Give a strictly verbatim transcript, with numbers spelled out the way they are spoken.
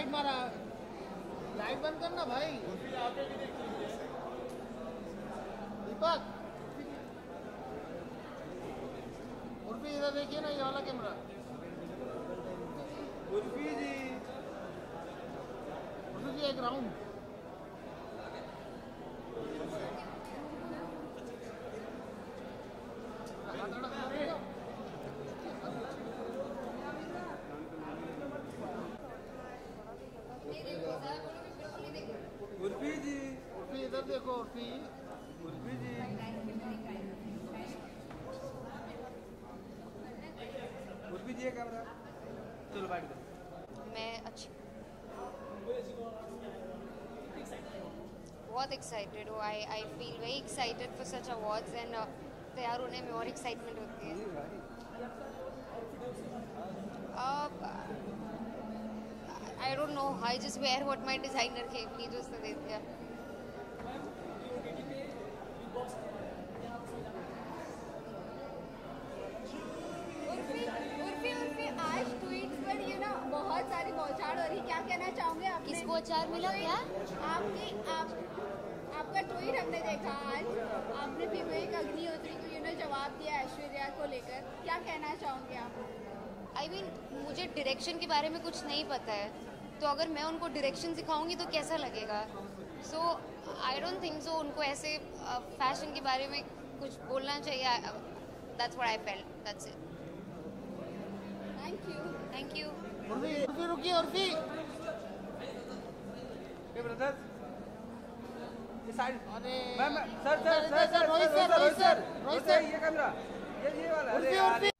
Light मारा, light बंद करना भाई। दीपक, उर्फी इधर देखिए ना, ये वाला कैमरा। उर्फी जी, उर्फी जी एक राउंड। उर्फी जी, उर्फी इधर देखो, उर्फी उर्फी जी, उर्फी जी कैमरा। चलो बैठ गए। मैं अच्छी बहुत एक्साइटेड हूँ। I I feel very excited for such awards and तैयार होने में और एक्साइटमेंट होती है। I don't know, I just wear what my designer gave me, जो उसने दे दिया। उर्फी उर्फी उर्फी आज ट्वीट्स पर ये ना बहुत सारी बौछार हो रही, क्या कहना चाहोगे आप? किसको अचार मिला? क्या आपकी आप आपका ट्वीट हमने देखा आज, आपने विवेक अग्निहोत्री को यू नो जवाब दिया ऐश्वर्या को लेकर, क्या कहना चाहोगे आप? आई I मीन mean, मुझे डायरेक्शन के बारे में कुछ नहीं पता है, तो अगर मैं उनको डायरेक्शन सिखाऊंगी तो कैसा लगेगा? सो आई डोंट थिंक सो उनको ऐसे फैशन uh, के बारे में कुछ बोलना चाहिए। That's what I felt, that's it. Thank you thank you. Urfi Urfi रुकिए, उर्फी ये ब्रदर ये साइड। अरे ma'am sir sir sir sir Rohit sir Rohit sir Rohit sir ये कैमरा, ये ये वाला। उर्फी उर्फी